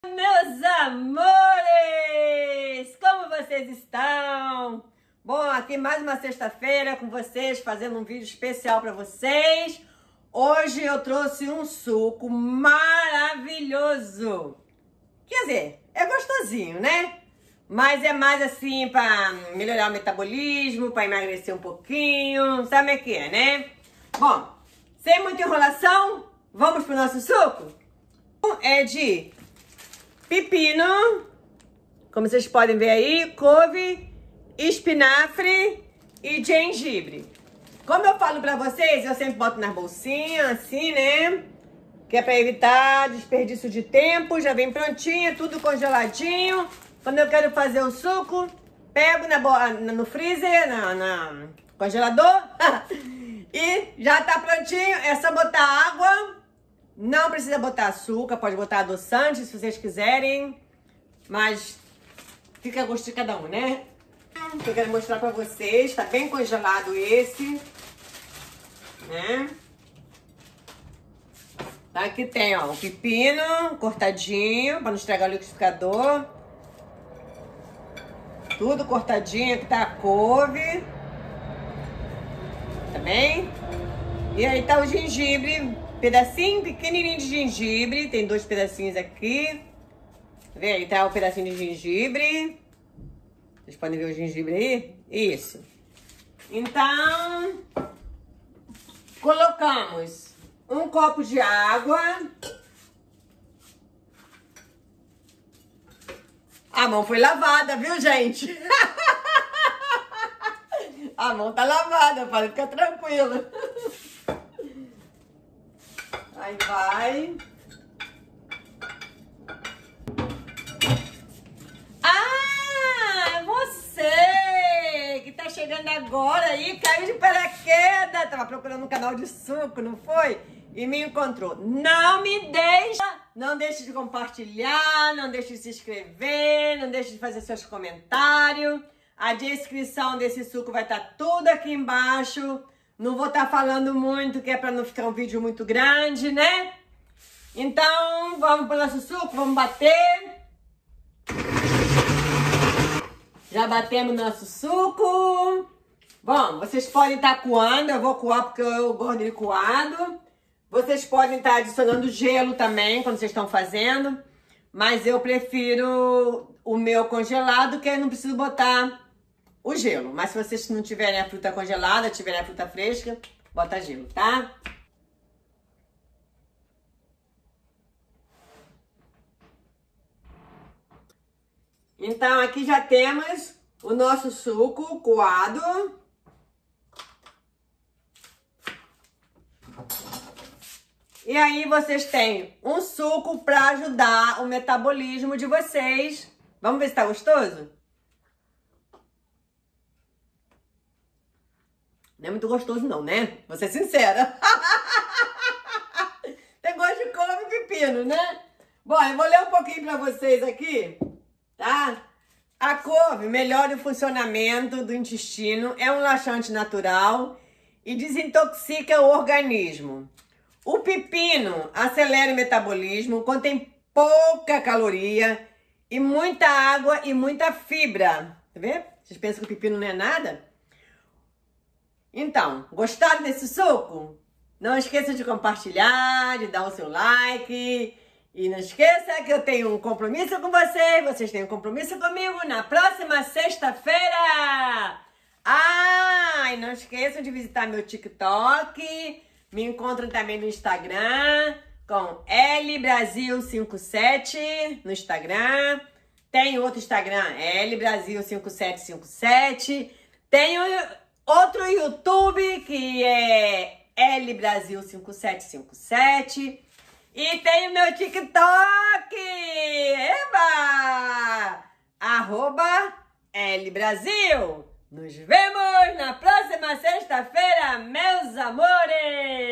Meus amores, como vocês estão? Bom, aqui mais uma sexta-feira com vocês, fazendo um vídeo especial para vocês. Hoje eu trouxe um suco maravilhoso. Quer dizer, é gostosinho, né? Mas é mais assim para melhorar o metabolismo, para emagrecer um pouquinho, sabe o que é, né? Bom, sem muita enrolação, vamos pro nosso suco? É de pepino, como vocês podem ver aí, couve, espinafre e gengibre. Como eu falo pra vocês, eu sempre boto nas bolsinhas, assim, né? Que é pra evitar desperdício de tempo. Já vem prontinho, tudo congeladinho. Quando eu quero fazer o suco, pego no freezer, no congelador e já tá prontinho. É só botar água. Não precisa botar açúcar, pode botar adoçante se vocês quiserem, mas fica a gosto de cada um, né? Eu quero mostrar pra vocês, tá bem congelado esse, né? Aqui tem, ó, o pepino cortadinho, pra não estragar o liquidificador. Tudo cortadinho, aqui tá a couve. Tá bem? E aí tá o gengibre. Pedacinho pequenininho de gengibre. Tem 2 pedacinhos aqui. Tá vendo? Aí tá o pedacinho de gengibre. Vocês podem ver o gengibre aí? Isso. Então, colocamos 1 copo de água. A mão foi lavada, viu, gente? A mão tá lavada, pode ficar tranquila. Aí vai. Ah, você que tá chegando agora aí, caiu de paraquedas. Tava procurando um canal de suco, não foi? E me encontrou. Não deixe de compartilhar, não deixe de se inscrever, não deixe de fazer seus comentários. A descrição desse suco vai estar tudo aqui embaixo. Não vou estar falando muito, que é para não ficar um vídeo muito grande, né? Então, vamos para o nosso suco, vamos bater. Já batemos nosso suco. Bom, vocês podem estar coando, eu vou coar porque eu gosto dele coado. Vocês podem estar adicionando gelo também, quando vocês estão fazendo. Mas eu prefiro o meu congelado, que aí não preciso botar o gelo. Mas se vocês não tiverem a fruta congelada, tiverem a fruta fresca, bota gelo, tá? Então, aqui já temos o nosso suco coado. E aí vocês têm um suco para ajudar o metabolismo de vocês. Vamos ver se tá gostoso? Não é muito gostoso não, né? Vou ser sincera. Tem gosto de couve e pepino, né? Bom, eu vou ler um pouquinho pra vocês aqui, tá? A couve melhora o funcionamento do intestino, é um laxante natural e desintoxica o organismo. O pepino acelera o metabolismo, contém pouca caloria e muita água e muita fibra. Tá vendo? Vocês pensam que o pepino não é nada? Então, gostaram desse suco? Não esqueça de compartilhar, de dar o seu like. E não esqueça que eu tenho um compromisso com vocês têm um compromisso comigo na próxima sexta-feira. Ah, e não esqueçam de visitar meu TikTok. Me encontram também no Instagram com lbrasil57 no Instagram. Tem outro Instagram, lbrasil5757. Tem outro YouTube que é lbrasil5757. E tem o meu TikTok, eba! @lbrasil. Nos vemos na próxima sexta-feira, meus amores!